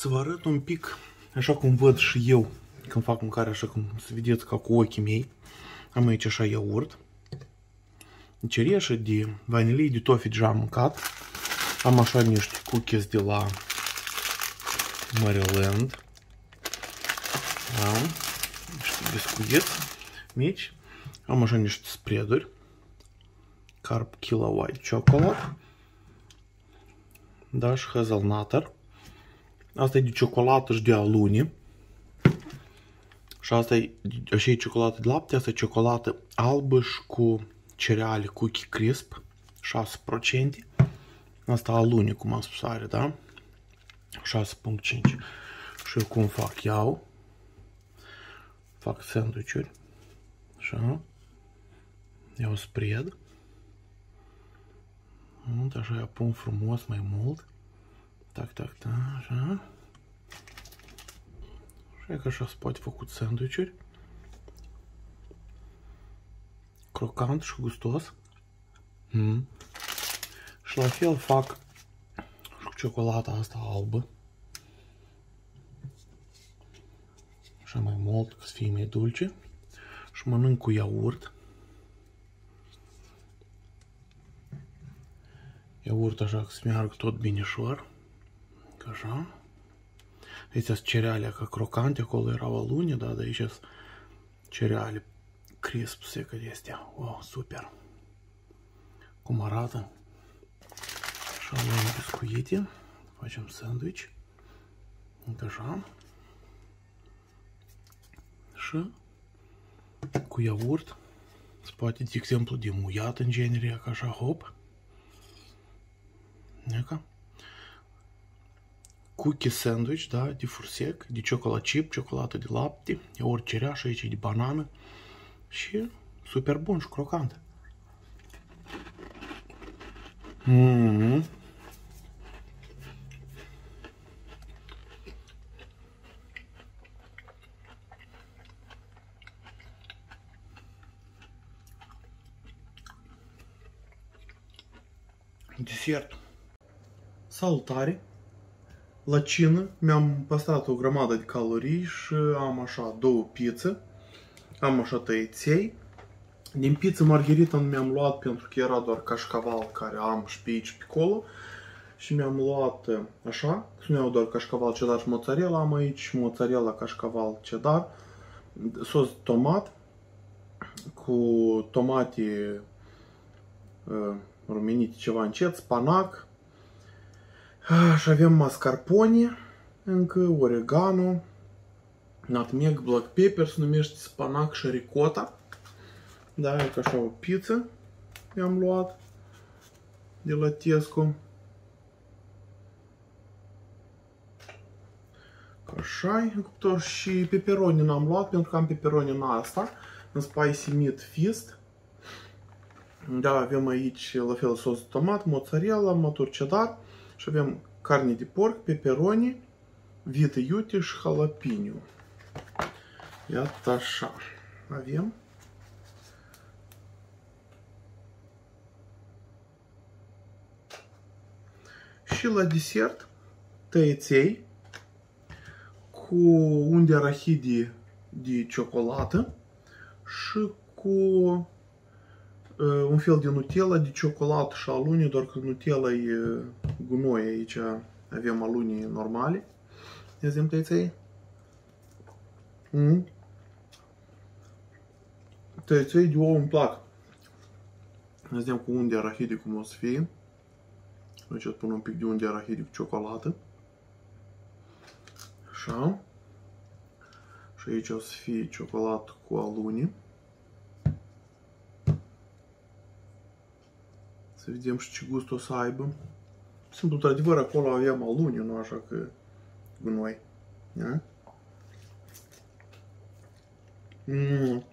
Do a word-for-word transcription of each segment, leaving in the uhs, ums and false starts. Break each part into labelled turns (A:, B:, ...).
A: Să vă arăt un pic, așa cum văd și eu când fac mâncare, așa cum să vedeți ca cu ochii mei. Am aici așa iaurt, cereșă de vanilie, de toffee deja am mâncat. Am așa niște cookies de la Maryland. Da. Niște biscuiți mici. Am așa niște spreaduri. Carb Killa White Chocolate. Da, și hazelnutter. Asta e de ciocolată și de alune. Și asta e, așa e ciocolată de lapte, asta e ciocolată albă și cu cereale Cookie Crisp, șase la sută. Asta alune, cum am spus, are, da? șase virgulă cinci. Și eu cum fac? Iau, fac sandwich-uri, așa, iau spread, așa eu pun frumos mai mult, tac, tac, tac, așa. Și că așa se poate făcut sandwich-uri. Crocant și gustos. Mm. Și la fel fac și cu ciocolata asta albă. Așa mai mult, ca să fie mai dulce. Și mănânc cu iaurt. Iaurt așa, că să meargă tot binișor. Ca așa. Aici sunt cereale ca crocante, acolo erau alune, da, dar aici sunt cereale crisp, secă de astea. Wow, super! Cum arată? Și luăm biscuite, facem sandwich. Uite așa. Și cu iaurt, se poate, de exemplu, de muiat în genere, ca așa, hop. Neca. Cookie sandwich, da, de fursec, de ciocolată chip, ciocolată de lapte, iaurt cereașă, aici de banană și super bun și crocant. Mm-hmm. Desert. Salutare! La cină mi-am păstrat o grămadă de calorii și am așa două pizze, am așa tăieței. Din pizza margherita mi-am luat pentru că era doar cașcaval care am și pe aici pe acolo. Și mi-am luat așa, să nu iau doar cașcaval cheddar și mozzarella, am aici mozzarella, cașcaval cheddar, sos tomat cu tomate uh, rumenite ceva încet, spanac. Și avem mascarpone, încă oregano, nutmeg, black pepper, se numește spanac și ricotta. Da, e ca așa o pizza mi-am luat de la Tesco. Așa, în cuptor și pepperoni n-am luat pentru că am pepperoni în asta, în Spicy Meat Feast. Da, avem aici la fel sos de tomat, mozzarella, mătur cheddar și avem carne de porc, pepperoni, vită iute și jalapeno. Iată așa. Avem. Și la desert, tăieței cu un de arahide de ciocolată și cu uh, un fel de Nutella de ciocolată și alune, doar că Nutella e gunoi, aici avem alune normale. Ia zi-mi tăieței. Mm. Tăieței de ouă îmi plac. Vedem cu un de arahide cum o să fie. Aici îți pun un pic de un de arahide cu ciocolată. Așa. Și aici o să fie ciocolată cu alune. Să vedem și ce gust o să aibă. Simplu, într-adevăr, acolo aveam alune, nu așa că gunoi. Da? Mm.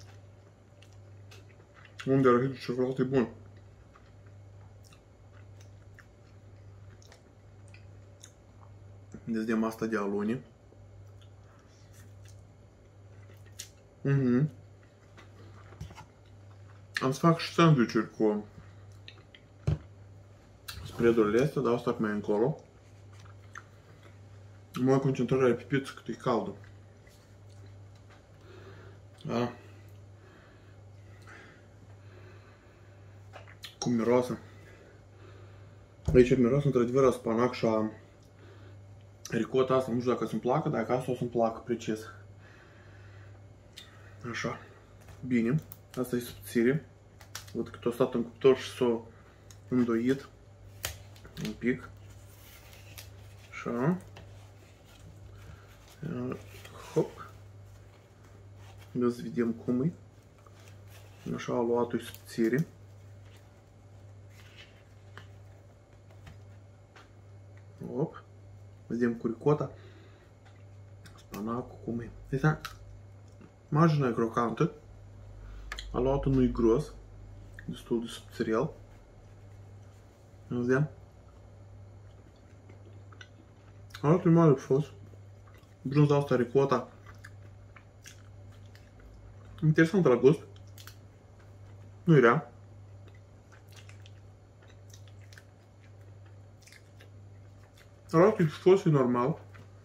A: Un de arahide cu ciocolată e bun. Deci vedem asta de alune. Mm-hmm. Am să fac și sandwich-uri cu spreadurile astea, dar asta mai încolo. Mai concentrarea pe pizza cât e caldă. Da. Cum miroasă. Aici miroasă într-adevăr a spanac și a ricota asta. Nu știu dacă să-mi placă, dacă asta o să-mi placă precis. Așa. Bine. Asta e subțire. Văd că t-a stat în cuptor și s-a îndoit un pic. Așa. Hop. Ia să vedem cum e. Așa a luat-o subțire. Hop. Vedem cu ricota. Spanacul cum e. Deci, marginea e crocantă. A luat-o nu-i gros. Destul de subțirel. Vedem. Arată mare frumos. Brânza asta, ricota. Interesantă la gust. Nu e rea. Arată frumos, e normal.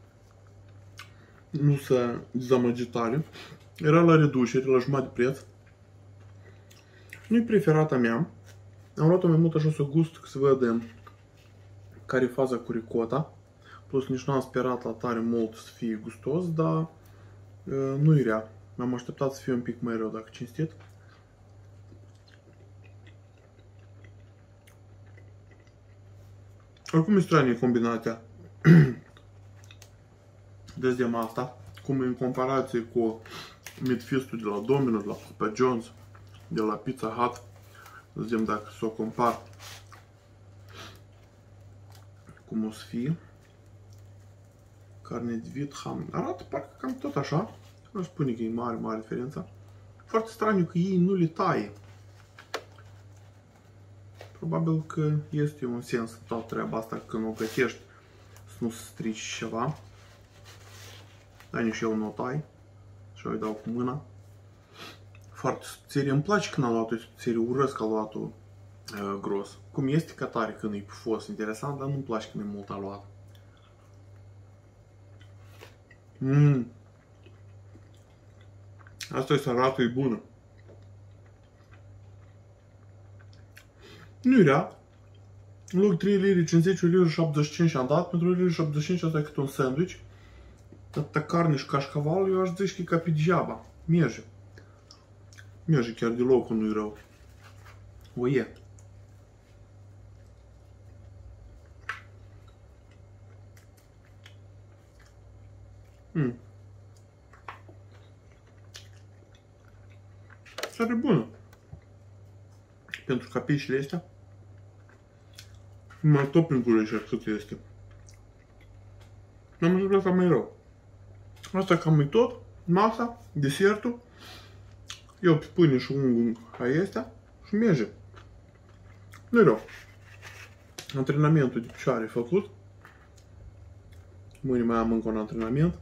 A: Nu se dezamăgi tare. Era la reducere, la jumătate de preț. Nu-i preferata mea. Am luat-o mai mult așa să gust, că se vede care e faza cu ricota. Plus nici nu am sperat la tare mult să fie gustos, dar nu-i rea. M-am așteptat să fie un pic mai rău, dacă cinstit. Oricum e stranie combinația. Vedem asta, cum în comparație cu Midfistul de la Domino's, la Papa John's, de la Pizza Hut. Vedem dacă să o compar cum o să fie. Carne de vit, ham. Arată parcă cam tot așa. Nu spune că e mare, mare diferența. Foarte straniu că ei nu le taie. Probabil că este un sens în toată treaba asta când o gătești să nu se strici ceva. Dar nici eu nu o tai. Și o dau cu mâna. Foarte subțire. Îmi place când am luat-o subțire. Urăsc că am luat-o uh, gros. Cum este ca tare când e pufos, interesant, dar nu-mi place când e mult aluat. Mmm. Asta e sărată, e bună. Nu e rea. În loc trei lire cincizeci, o liră șaptezeci și cinci am dat. Pentru o liră șaptezeci și cinci asta e cât un sandwich. Atâta carne și cașcaval, eu aș zice că e ca pe degeaba. Merge. Merge chiar deloc, nu-i rău. O e. Mm. Sare bună. Pentru capișile astea. Mai tot prin gurești cât este. N-am ajuns asta mai rău. Asta cam e tot. Masa, desertul. Eu pe pâine și unghi astea și merge. Nu-i rău. Antrenamentul de picioare e făcut. Mâine mai am încă un antrenament.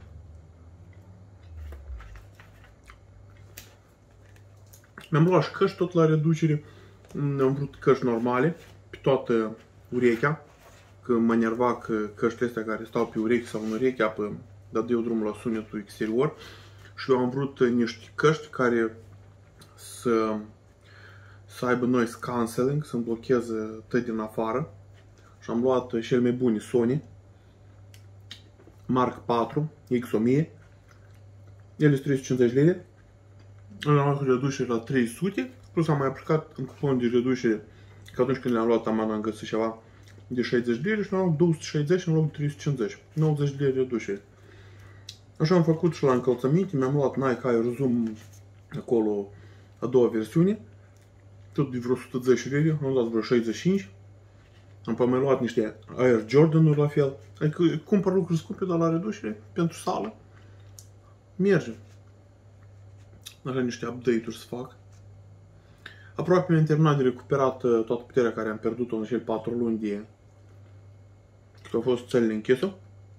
A: Mi-am luat și căști tot la reducere. Am vrut căști normale pe toată urechea. Că mă enerva că căștile astea care stau pe urechi sau în ureche apă dau eu drumul la sunetul exterior. Și eu am vrut niște căști care să, să aibă noise cancelling, să-mi blocheze tot din afară. Și am luat cele mai bune Sony Mark patru X o mie. Ele sunt trei sute cincizeci lire. Am luat reducere la trei sute. Plus am mai aplicat un cupon de reducere. Că atunci când le-am luat am am găsit ceva de șaizeci lire și am luat două sute șaizeci în loc de trei sute cincizeci. nouăzeci lire reducere. Așa am făcut și la încălțăminte. Mi-am luat Nike Air Zoom acolo a doua versiune. Tot de vreo o sută zece lire. Am dat vreo șaizeci și cinci. Am mai luat niște Air Jordan-uri la fel. Adică cumpăr lucruri scumpe, dar la reducere pentru sală. Merge. Așa niște update-uri să fac. Aproape mi-am terminat de recuperat toată puterea care am pierdut-o în cele patru luni de cât au fost țările închise.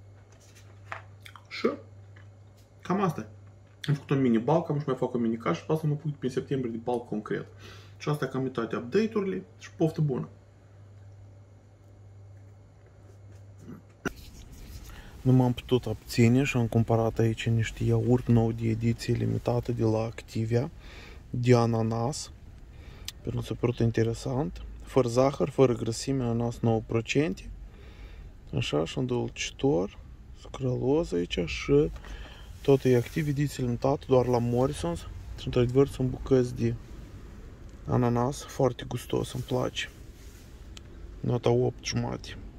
A: Și cam asta. Am făcut un mini bulk, am și mai fac o mini caș și pe asta mă apuc prin septembrie de bulk concret. Și asta cam e toate update-urile și poftă bună. Nu m-am putut abține și am cumpărat aici niște iaurt nou de ediție limitată de la Activia, de ananas. Pentru că s-a părut interesant. Fără zahăr, fără grăsime, ananas nouă la sută. Așa, și îndulcitor, scrălos aici și tot e Activ, ediție limitată, doar la Morrisons. Și într-adevăr sunt bucăți de ananas, foarte gustos, îmi place. Nota opt jumate.